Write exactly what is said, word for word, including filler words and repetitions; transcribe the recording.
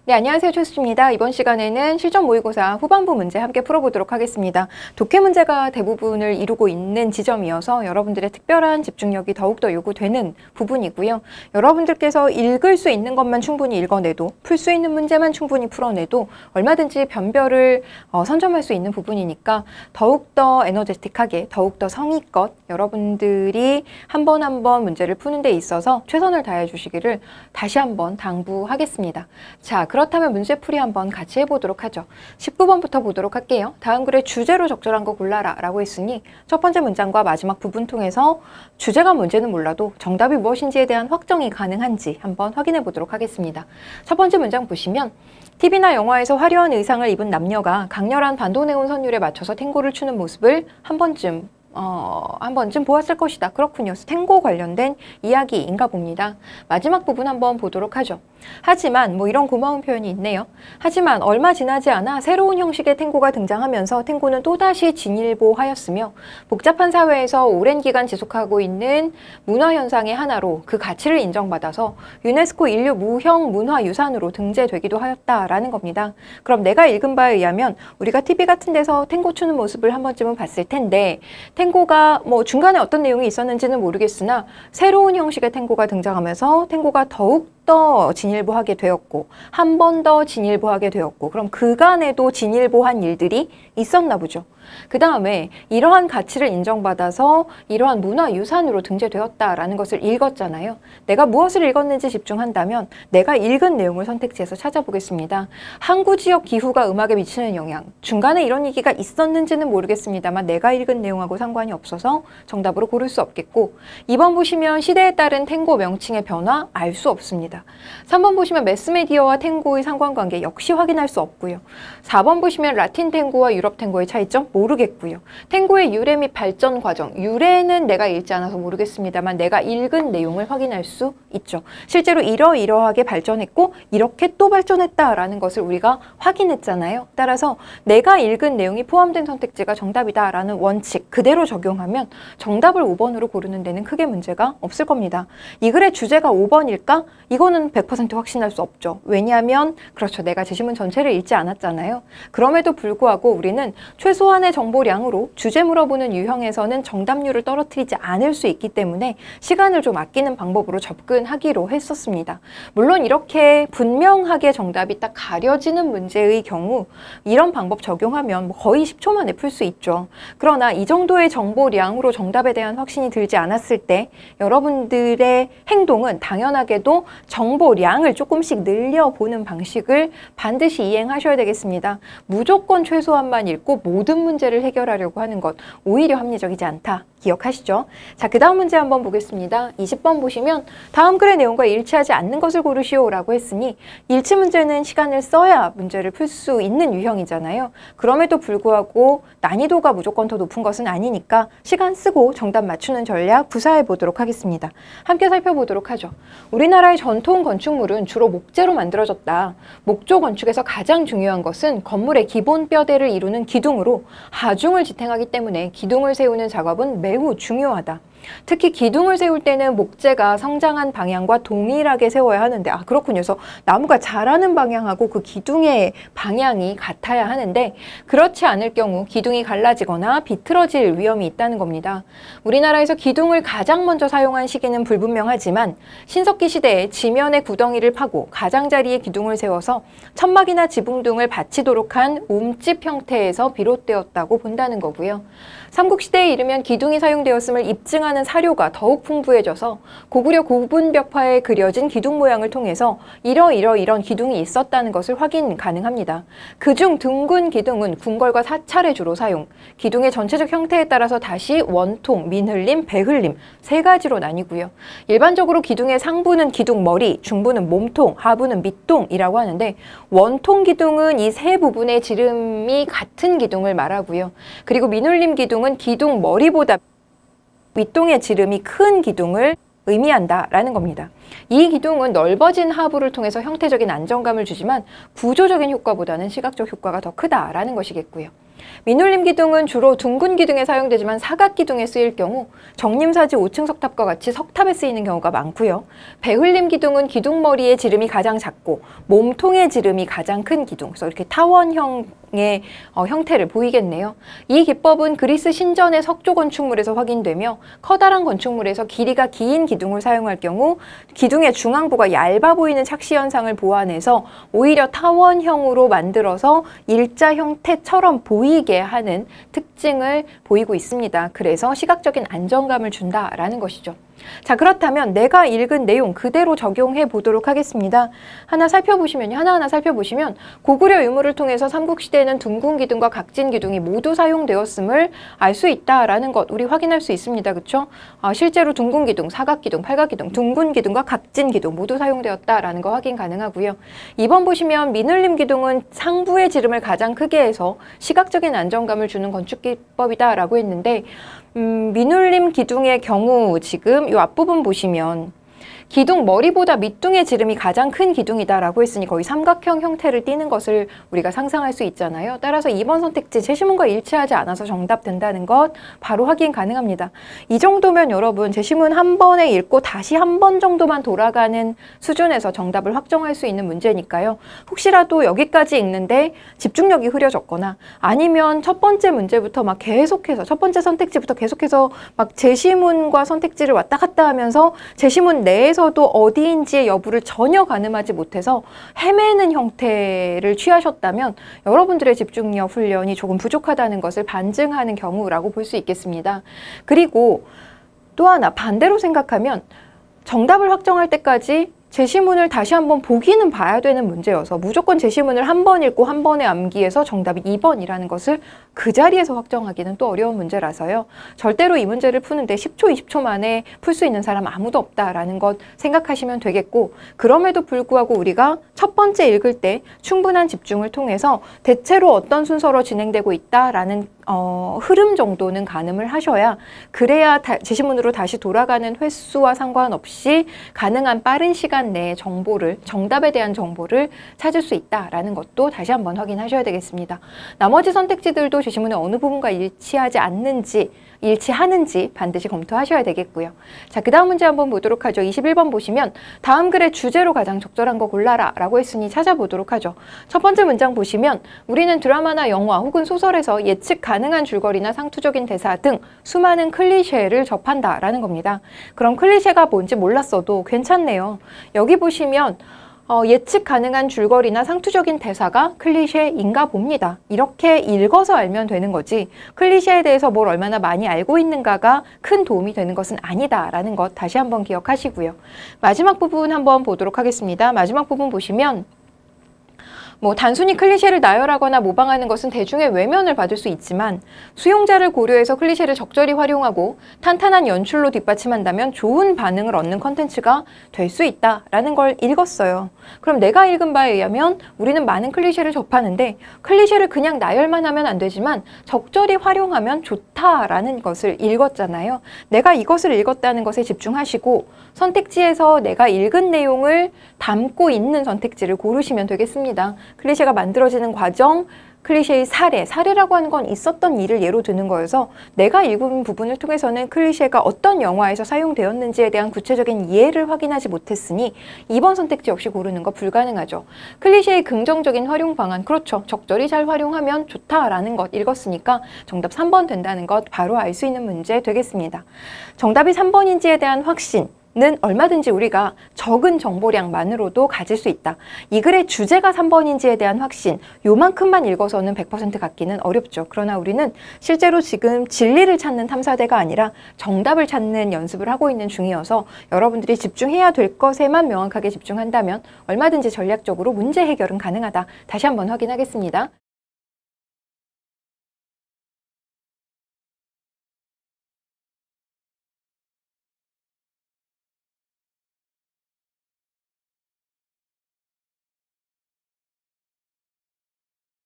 네, 안녕하세요. 최수지입니다. 이번 시간에는 실전 모의고사 후반부 문제 함께 풀어보도록 하겠습니다. 독해 문제가 대부분을 이루고 있는 지점이어서 여러분들의 특별한 집중력이 더욱더 요구되는 부분이고요. 여러분들께서 읽을 수 있는 것만 충분히 읽어내도, 풀 수 있는 문제만 충분히 풀어내도 얼마든지 변별을 어, 선점할 수 있는 부분이니까 더욱더 에너제틱하게, 더욱더 성의껏 여러분들이 한 번 한 번 문제를 푸는 데 있어서 최선을 다해 주시기를 다시 한번 당부하겠습니다. 자, 그렇다면 문제풀이 한번 같이 해보도록 하죠. 십구 번부터 보도록 할게요. 다음 글에 주제로 적절한 거 골라라 라고 했으니 첫 번째 문장과 마지막 부분 통해서 주제가 뭔지는 몰라도 정답이 무엇인지에 대한 확정이 가능한지 한번 확인해 보도록 하겠습니다. 첫 번째 문장 보시면 티비나 영화에서 화려한 의상을 입은 남녀가 강렬한 반도네온 선율에 맞춰서 탱고를 추는 모습을 한 번쯤 어, 한 번쯤 보았을 것이다. 그렇군요. 탱고 관련된 이야기인가 봅니다. 마지막 부분 한번 보도록 하죠. 하지만 뭐 이런 고마운 표현이 있네요. 하지만 얼마 지나지 않아 새로운 형식의 탱고가 등장하면서 탱고는 또다시 진일보하였으며 복잡한 사회에서 오랜 기간 지속하고 있는 문화현상의 하나로 그 가치를 인정받아서 유네스코 인류 무형 문화유산으로 등재되기도 하였다라는 겁니다. 그럼 내가 읽은 바에 의하면 우리가 티비 같은 데서 탱고 추는 모습을 한 번쯤은 봤을 텐데 탱고가 뭐 중간에 어떤 내용이 있었는지는 모르겠으나 새로운 형식의 탱고가 등장하면서 탱고가 더욱 더 진일보하게 되었고 한 번 더 진일보하게 되었고 그럼 그간에도 진일보한 일들이 있었나 보죠. 그 다음에 이러한 가치를 인정받아서 이러한 문화유산으로 등재되었다라는 것을 읽었잖아요. 내가 무엇을 읽었는지 집중한다면 내가 읽은 내용을 선택지에서 찾아보겠습니다. 항구 지역 기후가 음악에 미치는 영향. 중간에 이런 얘기가 있었는지는 모르겠습니다만 내가 읽은 내용하고 상관이 없어서 정답으로 고를 수 없겠고 이 번 보시면 시대에 따른 탱고 명칭의 변화 알 수 없습니다. 삼 번 보시면 매스메디어와 탱고의 상관관계 역시 확인할 수 없고요. 사 번 보시면 라틴 탱고와 유럽 탱고의 차이점 모르겠고요. 탱고의 유래 및 발전 과정, 유래는 내가 읽지 않아서 모르겠습니다만 내가 읽은 내용을 확인할 수 있죠. 실제로 이러이러하게 발전했고 이렇게 또 발전했다라는 것을 우리가 확인했잖아요. 따라서 내가 읽은 내용이 포함된 선택지가 정답이다라는 원칙 그대로 적용하면 정답을 오 번으로 고르는 데는 크게 문제가 없을 겁니다. 이 글의 주제가 오 번일까? 이거는 백 퍼센트 확신할 수 없죠. 왜냐하면 그렇죠. 내가 제시문 전체를 읽지 않았잖아요. 그럼에도 불구하고 우리는 최소한의 정보량으로 주제 물어보는 유형에서는 정답률을 떨어뜨리지 않을 수 있기 때문에 시간을 좀 아끼는 방법으로 접근하기로 했었습니다. 물론 이렇게 분명하게 정답이 딱 가려지는 문제의 경우 이런 방법 적용하면 뭐 거의 십 초 만에 풀 수 있죠. 그러나 이 정도의 정보량으로 정답에 대한 확신이 들지 않았을 때 여러분들의 행동은 당연하게도 정보량을 조금씩 늘려보는 방식을 반드시 이행하셔야 되겠습니다. 무조건 최소한만 읽고 모든 문제를 해결하려고 하는 것 오히려 합리적이지 않다. 기억하시죠? 자, 그 다음 문제 한번 보겠습니다. 이십 번 보시면 다음 글의 내용과 일치하지 않는 것을 고르시오 라고 했으니 일치 문제는 시간을 써야 문제를 풀 수 있는 유형이잖아요. 그럼에도 불구하고 난이도가 무조건 더 높은 것은 아니니까 시간 쓰고 정답 맞추는 전략 구사해 보도록 하겠습니다. 함께 살펴보도록 하죠. 우리나라의 전통 건축물은 주로 목재로 만들어졌다. 목조 건축에서 가장 중요한 것은 건물의 기본 뼈대를 이루는 기둥으로 하중을 지탱하기 때문에 기둥을 세우는 작업은 매우 중요하다. 특히 기둥을 세울 때는 목재가 성장한 방향과 동일하게 세워야 하는데 아 그렇군요. 그래서 나무가 자라는 방향하고 그 기둥의 방향이 같아야 하는데 그렇지 않을 경우 기둥이 갈라지거나 비틀어질 위험이 있다는 겁니다. 우리나라에서 기둥을 가장 먼저 사용한 시기는 불분명하지만 신석기 시대에 지면의 구덩이를 파고 가장자리에 기둥을 세워서 천막이나 지붕 등을 받치도록 한 움집 형태에서 비롯되었다고 본다는 거고요. 삼국시대에 이르면 기둥이 사용되었음을 입증하는 사료가 더욱 풍부해져서 고구려 고분벽화에 그려진 기둥 모양을 통해서 이러이러 이런 기둥이 있었다는 것을 확인 가능합니다. 그중 둥근 기둥은 궁궐과 사찰에 주로 사용, 기둥의 전체적 형태에 따라서 다시 원통, 민흘림, 배흘림 세 가지로 나뉘고요. 일반적으로 기둥의 상부는 기둥머리, 중부는 몸통, 하부는 밑동이라고 하는데 원통 기둥은 이 세 부분의 지름이 같은 기둥을 말하고요. 그리고 민흘림 기둥은 기둥 머리보다 윗동의 지름이 큰 기둥을 의미한다라는 겁니다. 이 기둥은 넓어진 하부를 통해서 형태적인 안정감을 주지만 구조적인 효과보다는 시각적 효과가 더 크다라는 것이겠고요. 민울림 기둥은 주로 둥근 기둥에 사용되지만 사각 기둥에 쓰일 경우 정림사지 오 층 석탑과 같이 석탑에 쓰이는 경우가 많고요. 배흘림 기둥은 기둥머리의 지름이 가장 작고 몸통의 지름이 가장 큰 기둥, 그래서 이렇게 타원형의 어, 형태를 보이겠네요. 이 기법은 그리스 신전의 석조 건축물에서 확인되며 커다란 건축물에서 길이가 긴 기둥을 사용할 경우 기둥의 중앙부가 얇아 보이는 착시 현상을 보완해서 오히려 타원형으로 만들어서 일자 형태처럼 보이게 하는 특징을 보이고 있습니다. 그래서 시각적인 안정감을 준다라는 것이죠. 자, 그렇다면 내가 읽은 내용 그대로 적용해 보도록 하겠습니다. 하나 살펴보시면요. 하나하나 살펴보시면 고구려 유물을 통해서 삼국시대에는 둥근 기둥과 각진 기둥이 모두 사용되었음을 알 수 있다라는 것 우리 확인할 수 있습니다. 그렇죠? 아, 실제로 둥근 기둥, 사각 기둥, 팔각 기둥, 둥근 기둥과 각진 기둥 모두 사용되었다라는 거 확인 가능하고요. 이 번 보시면 민울림 기둥은 상부의 지름을 가장 크게 해서 시각적인 안정감을 주는 건축 기법이다라고 했는데 음, 민울림 기둥의 경우 지금 이 앞부분 보시면 기둥 머리보다 밑둥의 지름이 가장 큰 기둥이다라고 했으니 거의 삼각형 형태를 띠는 것을 우리가 상상할 수 있잖아요. 따라서 이 번 선택지 제시문과 일치하지 않아서 정답 된다는 것 바로 확인 가능합니다. 이 정도면 여러분 제시문 한 번에 읽고 다시 한 번 정도만 돌아가는 수준에서 정답을 확정할 수 있는 문제니까요. 혹시라도 여기까지 읽는데 집중력이 흐려졌거나 아니면 첫 번째 문제부터 막 계속해서 첫 번째 선택지부터 계속해서 막 제시문과 선택지를 왔다 갔다 하면서 제시문 내에서 도 어디인지의 여부를 전혀 가늠하지 못해서 헤매는 형태를 취하셨다면 여러분들의 집중력 훈련이 조금 부족하다는 것을 반증하는 경우라고 볼 수 있겠습니다. 그리고 또 하나 반대로 생각하면 정답을 확정할 때까지 제시문을 다시 한번 보기는 봐야 되는 문제여서 무조건 제시문을 한 번 읽고 한 번에 암기해서 정답이 이 번이라는 것을 그 자리에서 확정하기는 또 어려운 문제라서요. 절대로 이 문제를 푸는데 십 초, 이십 초 만에 풀 수 있는 사람 아무도 없다라는 것 생각하시면 되겠고, 그럼에도 불구하고 우리가 첫 번째 읽을 때 충분한 집중을 통해서 대체로 어떤 순서로 진행되고 있다라는 어, 흐름 정도는 가늠을 하셔야 그래야 다, 제시문으로 다시 돌아가는 횟수와 상관없이 가능한 빠른 시간 내에 정보를, 정답에 대한 정보를 찾을 수 있다라는 것도 다시 한번 확인하셔야 되겠습니다. 나머지 선택지들도 제시문의 어느 부분과 일치하지 않는지, 일치하는지 반드시 검토하셔야 되겠고요. 자, 그 다음 문제 한번 보도록 하죠. 이십일 번 보시면 다음 글의 주제로 가장 적절한 거 골라라 라고 했으니 찾아보도록 하죠. 첫 번째 문장 보시면 우리는 드라마나 영화 혹은 소설에서 예측 가능한 줄거리나 상투적인 대사 등 수많은 클리셰를 접한다 라는 겁니다. 그럼 클리셰가 뭔지 몰랐어도 괜찮네요. 여기 보시면 어, 예측 가능한 줄거리나 상투적인 대사가 클리셰인가 봅니다. 이렇게 읽어서 알면 되는 거지 클리셰에 대해서 뭘 얼마나 많이 알고 있는가가 큰 도움이 되는 것은 아니다라는 것 다시 한번 기억하시고요. 마지막 부분 한번 보도록 하겠습니다. 마지막 부분 보시면 뭐 단순히 클리셰를 나열하거나 모방하는 것은 대중의 외면을 받을 수 있지만 수용자를 고려해서 클리셰를 적절히 활용하고 탄탄한 연출로 뒷받침한다면 좋은 반응을 얻는 컨텐츠가 될 수 있다라는 걸 읽었어요. 그럼 내가 읽은 바에 의하면 우리는 많은 클리셰를 접하는데 클리셰를 그냥 나열만 하면 안 되지만 적절히 활용하면 좋다라는 것을 읽었잖아요. 내가 이것을 읽었다는 것에 집중하시고 선택지에서 내가 읽은 내용을 담고 있는 선택지를 고르시면 되겠습니다. 클리셰가 만들어지는 과정, 클리셰의 사례, 사례라고 하는 건 있었던 일을 예로 드는 거여서 내가 읽은 부분을 통해서는 클리셰가 어떤 영화에서 사용되었는지에 대한 구체적인 예를 확인하지 못했으니 이 번 선택지 역시 고르는 거 불가능하죠. 클리셰의 긍정적인 활용 방안, 그렇죠. 적절히 잘 활용하면 좋다라는 것 읽었으니까 정답 삼 번 된다는 것 바로 알 수 있는 문제 되겠습니다. 정답이 삼 번인지에 대한 확신, 는 얼마든지 우리가 적은 정보량만으로도 가질 수 있다. 이 글의 주제가 삼 번인지에 대한 확신, 요만큼만 읽어서는 백 퍼센트 갖기는 어렵죠. 그러나 우리는 실제로 지금 진리를 찾는 탐사대가 아니라 정답을 찾는 연습을 하고 있는 중이어서 여러분들이 집중해야 될 것에만 명확하게 집중한다면 얼마든지 전략적으로 문제 해결은 가능하다. 다시 한번 확인하겠습니다.